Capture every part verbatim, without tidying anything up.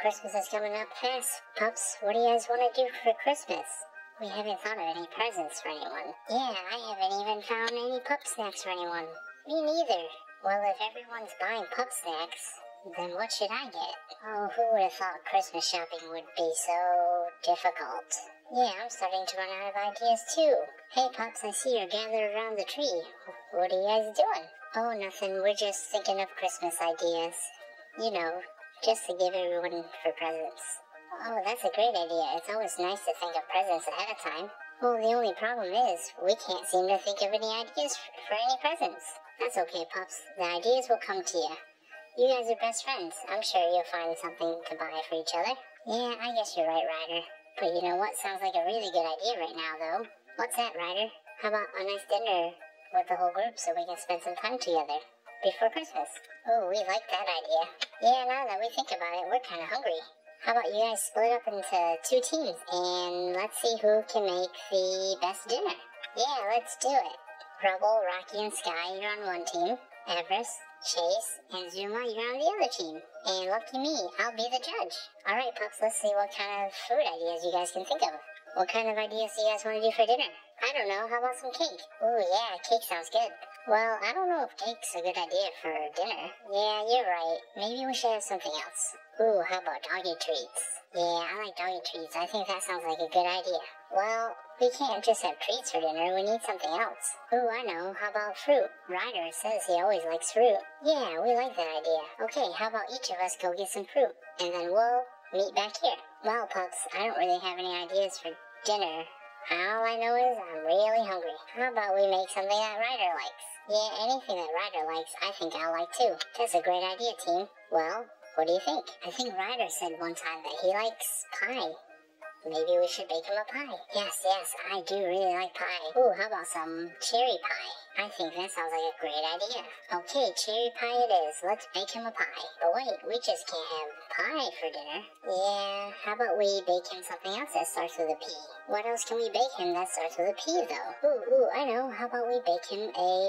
Christmas is coming up fast. Pups, what do you guys want to do for Christmas? We haven't thought of any presents for anyone. Yeah, I haven't even found any pup snacks for anyone. Me neither. Well, if everyone's buying pup snacks, then what should I get? Oh, who would have thought Christmas shopping would be so difficult? Yeah, I'm starting to run out of ideas too. Hey pups, I see you're gathered around the tree. What are you guys doing? Oh, nothing. We're just thinking of Christmas ideas. You know, just to give everyone for presents. Oh, that's a great idea. It's always nice to think of presents ahead of time. Well, the only problem is, we can't seem to think of any ideas for any presents. That's okay, pups. The ideas will come to you. You guys are best friends. I'm sure you'll find something to buy for each other. Yeah, I guess you're right, Ryder. But you know what sounds like a really good idea right now, though? What's that, Ryder? How about a nice dinner with the whole group so we can spend some time together before Christmas? Oh, we like that idea. Yeah, now that we think about it, we're kind of hungry. How about you guys split up into two teams and let's see who can make the best dinner? Yeah, let's do it. Rubble, Rocky, and Sky, you're on one team. Everest, Chase, and Zuma, you're on the other team. And lucky me, I'll be the judge. Alright, pups, let's see what kind of food ideas you guys can think of. What kind of ideas do you guys want to do for dinner? I don't know, how about some cake? Ooh, yeah, cake sounds good. Well, I don't know if cake's a good idea for dinner. Yeah, you're right. Maybe we should have something else. Ooh, how about doggy treats? Yeah, I like doggy treats. I think that sounds like a good idea. Well, we can't just have treats for dinner. We need something else. Ooh, I know. How about fruit? Ryder says he always likes fruit. Yeah, we like that idea. Okay, how about each of us go get some fruit, and then we'll meet back here. Well, pups, I don't really have any ideas for dinner. All I know is I'm really hungry. How about we make something that Ryder likes? Yeah, anything that Ryder likes, I think I'll like too. That's a great idea, team. Well, what do you think? I think Ryder said one time that he likes pie. Maybe we should bake him a pie. Yes, yes, I do really like pie. Ooh, how about some cherry pie? I think that sounds like a great idea. Okay, cherry pie it is. Let's bake him a pie. But wait, we just can't have pie for dinner. Yeah, how about we bake him something else that starts with a P? What else can we bake him that starts with a P, though? Ooh, ooh, I know. How about we bake him a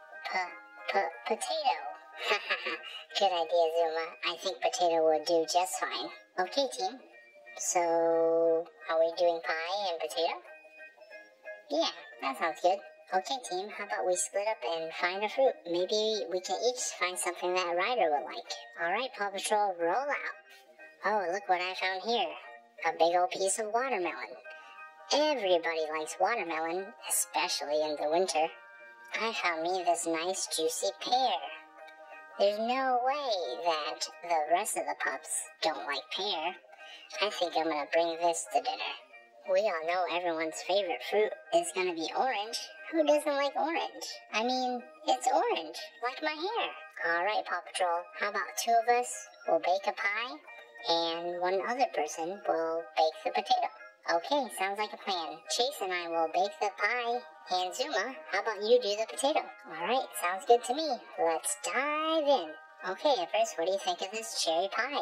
p-p-potato? Good idea, Zuma. I think potato would do just fine. Okay, team. So, are we doing pie and potato? Yeah, that sounds good. Okay, team, how about we split up and find a fruit? Maybe we can each find something that Ryder would like. Alright, Paw Patrol, roll out. Oh, look what I found here. A big old piece of watermelon. Everybody likes watermelon, especially in the winter. I found me this nice juicy pear. There's no way that the rest of the pups don't like pear. I think I'm gonna bring this to dinner. We all know everyone's favorite fruit is gonna be orange. Who doesn't like orange? I mean, it's orange, like my hair. Alright, Paw Patrol, how about two of us will bake a pie, and one other person will bake the potato? Okay, sounds like a plan. Chase and I will bake the pie, and Zuma, how about you do the potato? Alright, sounds good to me. Let's dive in. Okay, Everest, what do you think of this cherry pie?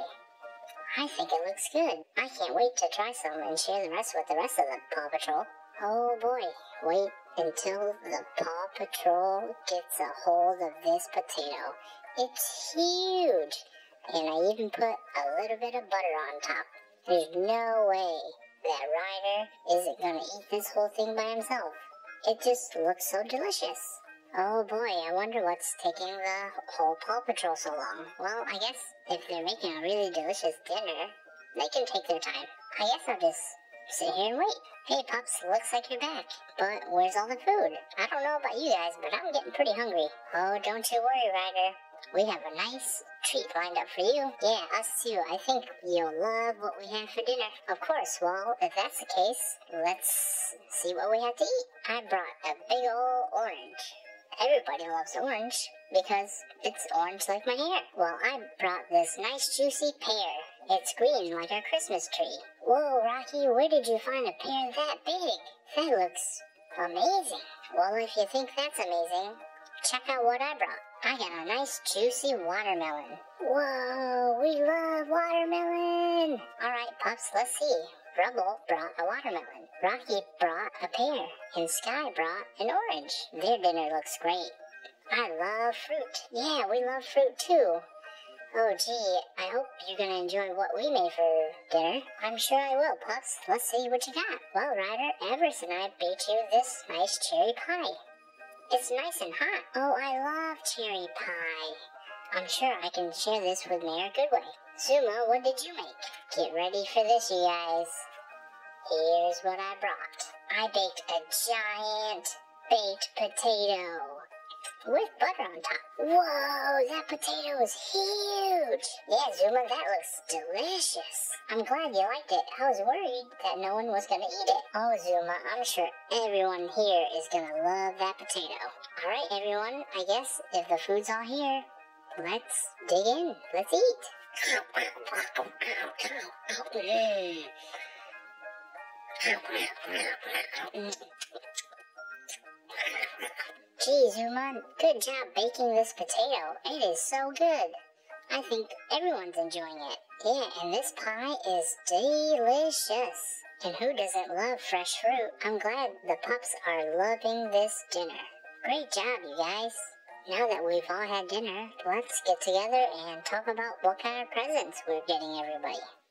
I think it looks good. I can't wait to try some and share the rest with the rest of the Paw Patrol. Oh boy, wait until the Paw Patrol gets a hold of this potato. It's huge! And I even put a little bit of butter on top. There's no way that Ryder isn't gonna eat this whole thing by himself. It just looks so delicious. Oh boy, I wonder what's taking the whole Paw Patrol so long. Well, I guess if they're making a really delicious dinner, they can take their time. I guess I'll just sit here and wait. Hey pups, looks like you're back. But where's all the food? I don't know about you guys, but I'm getting pretty hungry. Oh, don't you worry, Ryder. We have a nice treat lined up for you. Yeah, us too. I think you'll love what we have for dinner. Of course, well, if that's the case, let's see what we have to eat. I brought a big old orange. Everybody loves orange because it's orange like my hair. Well, I brought this nice juicy pear. It's green like our Christmas tree. Whoa, Rocky, where did you find a pear that big? That looks amazing. Well, if you think that's amazing, check out what I brought. I got a nice juicy watermelon. Whoa, we love watermelon. Alright, pups, let's see. Rubble brought a watermelon. Rocky brought a pear. And Sky brought an orange. Their dinner looks great. I love fruit. Yeah, we love fruit too. Oh, gee, I hope you're gonna enjoy what we made for dinner. I'm sure I will, Pups. Let's see what you got. Well, Ryder, Everest and I baked you this nice cherry pie. It's nice and hot. Oh, I love cherry pie. I'm sure I can share this with Mayor Goodway. Zuma, what did you make? Get ready for this, you guys. Here's what I brought. I baked a giant baked potato with butter on top. Whoa, that potato is huge. Yeah, Zuma, that looks delicious. I'm glad you liked it. I was worried that no one was going to eat it. Oh, Zuma, I'm sure everyone here is going to love that potato. All right, everyone, I guess if the food's all here, let's dig in. Let's eat. Mm. Gee, Zuma, good job baking this potato. It is so good. I think everyone's enjoying it. Yeah, and this pie is delicious. And who doesn't love fresh fruit? I'm glad the pups are loving this dinner. Great job, you guys. Now that we've all had dinner, let's get together and talk about what kind of presents we're getting everybody.